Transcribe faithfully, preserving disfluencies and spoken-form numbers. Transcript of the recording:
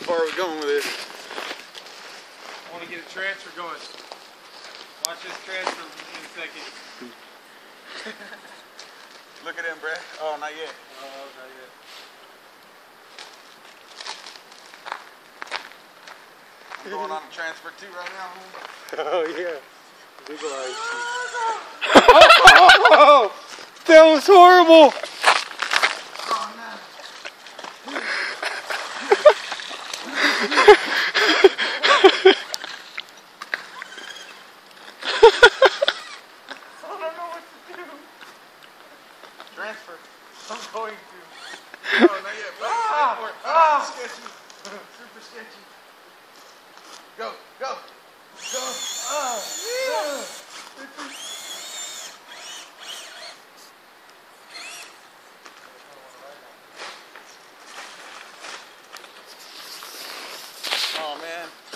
far are we going with this? I want to get a transfer going. Watch this transfer in a second. Look at him, Brad. Oh, not yet. Oh, not yet. I'm going on a transfer too right now. Oh, yeah. Big light. Oh, that was horrible. Oh, no. I don't know what to do. Transfer. I'm going to. Oh, not yet. Ah, ah. Sketchy. Super sketchy. Go, go, go. Ah, yeah. Oh man.